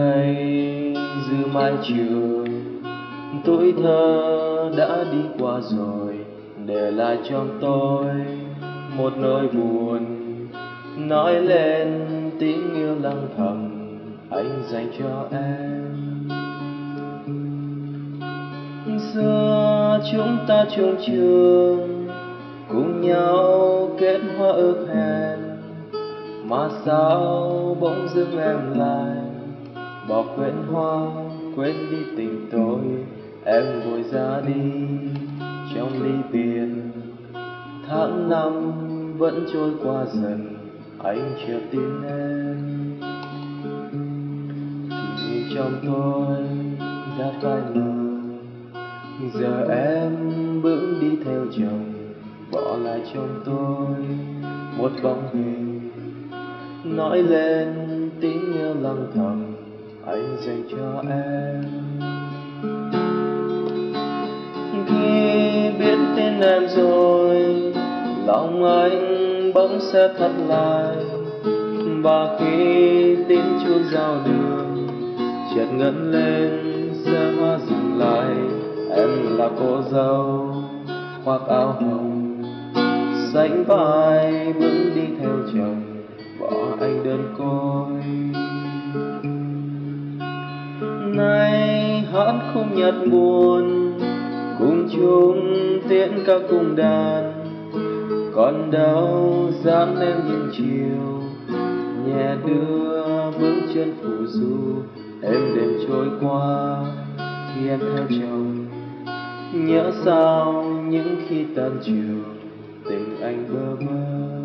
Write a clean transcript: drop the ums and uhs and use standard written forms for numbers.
thầy giữ mái trường, tuổi thơ đã đi qua rồi, để lại cho tôi một nỗi buồn. Nói lên tiếng yêu lặng thầm anh dành cho em. Giờ chúng ta chung trường, cùng nhau kết hoa ước hẹn, mà sao bỗng dưng em lại bỏ quên hoa, quên đi tình tôi. Em vội ra đi trong ly biệt, tháng năm vẫn trôi qua dần, anh chưa tin em. Thì trong tôi đã phai mờ, giờ em bước đi theo chồng, bỏ lại trong tôi một bóng hình. Nói lên tiếng yêu lặng thầm anh dành cho em. Khi biết tên em rồi, lòng anh bỗng sẽ thắt lại. Và khi tiếng chuông giao đường chợt ngẩng lên, xe hoa dừng lại. Em là cô dâu khoác áo hồng, sánh vai bước đi theo chồng, bỏ anh đơn côi. Nay hát khúc nhật buồn, cùng chung tiễn ca cung đàn. Còn đâu dám em những chiều, nhẹ đưa bước chân phù du. Em đêm trôi qua khi em theo chồng, nhớ sao những khi tan chiều tình anh bơ vơ.